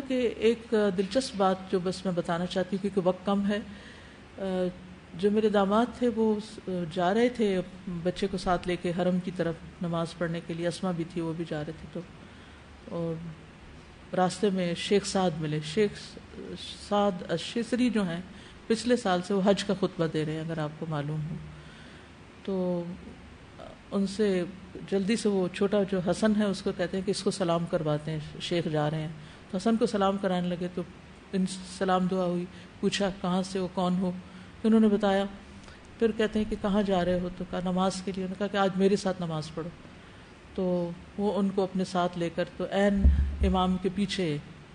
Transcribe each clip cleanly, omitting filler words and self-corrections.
کہ ایک دلچسپ بات جو بس میں بتانا چاہتی ہوں کیونکہ وقت کم ہے. جو میرے داماد تھے وہ جا رہے تھے بچے کو ساتھ لے کے حرم کی طرف نماز پڑھنے کے لیے. اسما بھی تھی, وہ بھی جا رہے تھے. تو اور راستے میں شیخ سعد ملے. شیخ سعد الشسری جو ہیں پچھلے سال سے وہ حج کا خطبہ دے رہے ہیں, اگر آپ کو معلوم ہو. تو ان سے جلدی سے وہ چھوٹا جو حسن ہے اس کو کہتے ہیں کہ اس کو سلام کرواتے ہیں, شیخ جا رہے ہیں. تو حسن کو سلام کرانے لگے تو ان سلام دعا ہوئی. پوچھا کہاں سے وہ, کون ہو, انہوں نے بتایا. پھر کہتے ہیں کہ کہاں جا رہے ہو, تو کہا نماز کے لیے. انہوں نے کہا کہ آج میرے ساتھ نماز پڑھو. تو وہ ان کو اپنے ساتھ لے کر تو عین امام کے پیچھے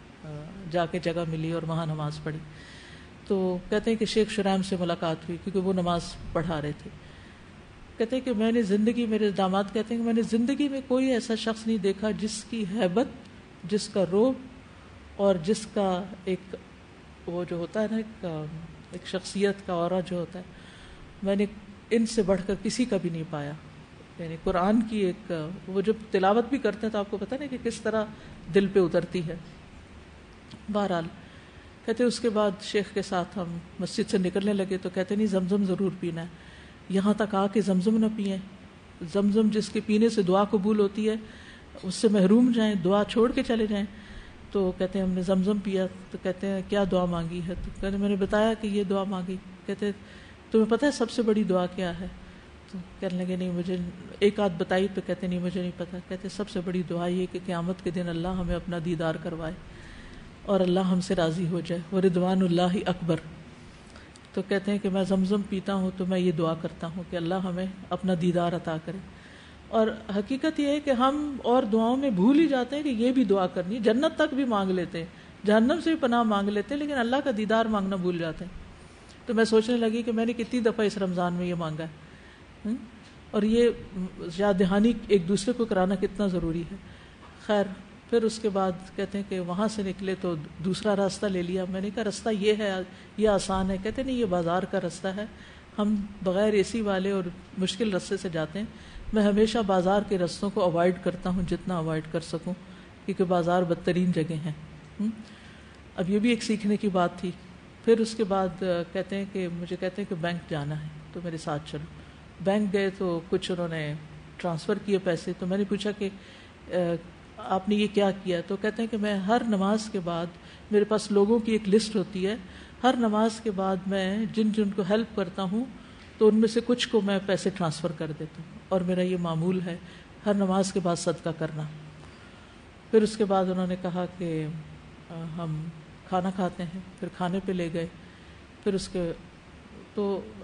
جا کے جگہ ملی اور وہاں نماز پڑھی. تو کہتے ہیں کہ شیخ شرائم سے ملاقات ہوئی کیونکہ وہ نماز پڑھا رہے تھے. کہتے ہیں کہ میں نے زندگی, میرے داماد کہتے ہیں کہ میں نے زندگی میں کوئی ایسا شخص نہیں دیکھا جس کی ہیبت, جس کا رعب اور جس کا ایک وہ جو ہوتا ہے نا ایک شخصیت کا اورا جو ہوتا ہے, میں نے ان سے بڑھ کر کسی کا بھی نہیں پایا. یعنی قرآن کی ایک وہ جب تلاوت بھی کرتے ہیں تو آپ کو پتہ نہیں کہ کس طرح دل پہ اترتی ہے. بہرحال کہتے اس کے بعد شیخ کے ساتھ ہم مسجد سے نکلنے لگے تو کہتے نہیں زمزم ضرور پینا ہے. یہاں تک آ کے زمزم نہ پئیں, زمزم جس کے پینے سے دعا قبول ہوتی ہے اس سے محروم جائیں, دعا چھوڑ کے چلے جائیں. تو کہتے ہیں ہم نے زمزم پیا. تو کہتے ہیں کیا دعا مانگی ہے؟ تو کہتے میں نے بتایا کہ یہ دعا مانگی. کہتے تمہیں پتہ ہے سب سے بڑی دعا کیا ہے؟ تو کہنے لگے نہیں مجھے, ایک آدھ بتائی. تو کہتے نہیں مجھے نہیں پتہ. کہتے سب سے بڑی دعا یہ کہ قیامت کے دن اللہ ہمیں اپنا دیدار کروائے اور اللہ ہم سے راضی ہو جائے. ورضوان اللہ اکبر. تو کہتے ہیں کہ میں زمزم پیتا ہوں تو میں یہ دعا کرتا ہوں کہ اللہ ہمیں اپنا دیدار عطا کرے. اور حقیقت یہ ہے کہ ہم اور دعاؤں میں بھول ہی جاتے ہیں کہ یہ بھی دعا کرنی. جنت تک بھی مانگ لیتے ہیں, جہنم سے بھی پناہ مانگ لیتے ہیں, لیکن اللہ کا دیدار مانگنا بھول جاتے ہیں. تو میں سوچنے لگی کہ میں نے کتنی دفعہ اس رمضان میں یہ مانگا ہے, اور یہ یاد دہانی ایک دوسرے کو کرانا کتنا ضروری ہے. خیر پھر اس کے بعد کہتے ہیں کہ وہاں سے نکلے تو دوسرا راستہ لے لیا. میں نے کہا راستہ یہ ہے, یہ آسان ہے. کہتے نہیں یہ بازار کا راستہ ہے, ہم بغیر اے سی والے اور مشکل راستے سے جاتے ہیں. میں ہمیشہ بازار کے رستوں کو اوائڈ کرتا ہوں جتنا اوائڈ کر سکوں, کیونکہ بازار بدترین جگہ ہیں. اب یہ بھی ایک سیکھنے کی بات تھی. پھر اس کے بعد کہتے ہیں کہ مجھے کہتے ہیں کہ بینک جانا ہے تو میرے ساتھ چلو. بینک گئے تو کچھ انہوں نے ٹرانسفر کیے پیسے. تو میں نے پوچھا کہ آپ نے یہ کیا کیا؟ تو کہتے ہیں کہ میں ہر نماز کے بعد, میرے پاس لوگوں کی ایک لسٹ ہوتی ہے, ہر نماز کے بعد میں جن جن کو ہیلپ کرتا ہوں تو ان میں سے کچھ کو میں پیسے ٹرانسفر کر دیتا ہوں, اور میرا یہ معمول ہے ہر نماز کے بعد صدقہ کرنا. پھر اس کے بعد انہوں نے کہا کہ ہم کھانا کھاتے ہیں. پھر کھانے پہ لے گئے. پھر اس کے تو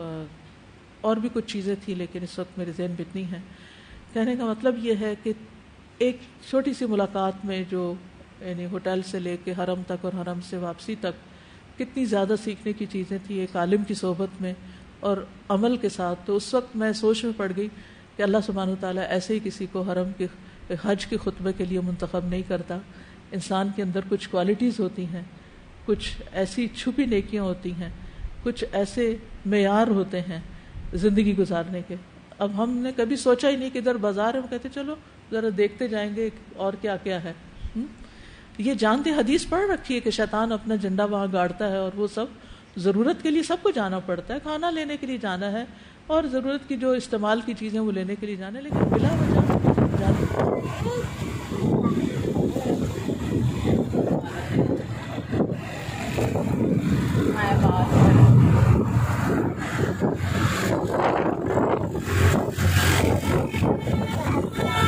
اور بھی کچھ چیزیں تھیں لیکن اس وقت میرے ذہن میں اتنی ہیں. کہنے کا مطلب یہ ہے کہ ایک چھوٹی سی ملاقات میں جو یعنی ہوٹل سے لے کے حرم تک اور حرم سے واپسی تک کتنی زیادہ سیکھنے کی چیزیں تھیں ایک عالم کی صحبت میں اور عمل کے ساتھ. تو اس وقت میں سوچ میں پڑ گئی کہ اللہ سبحانہ وتعالیٰ ایسے ہی کسی کو حرم کے حج کے خطبے کے لیے منتخب نہیں کرتا. انسان کے اندر کچھ کوالٹیز ہوتی ہیں, کچھ ایسی چھپی نیکیاں ہوتی ہیں, کچھ ایسے معیار ہوتے ہیں زندگی گزارنے کے. اب ہم نے کبھی سوچا ہی نہیں کہ ادھر بازار ہے, ہم کہتے چلو ذرا دیکھتے جائیں گے اور کیا کیا ہے. یہ جانتے حدیث پڑھ رکھی ہے کہ شیطان اپنا جھنڈا وہاں گاڑتا ہے, اور وہ سب ضرورت کے لیے سب کو جانا پڑتا ہے. کھانا لینے کے لیے جانا ہے اور ضرورت کی جو استعمال کی چیزیں وہ لینے کے لیے جانا ہے, لیکن بلا وجہ جانا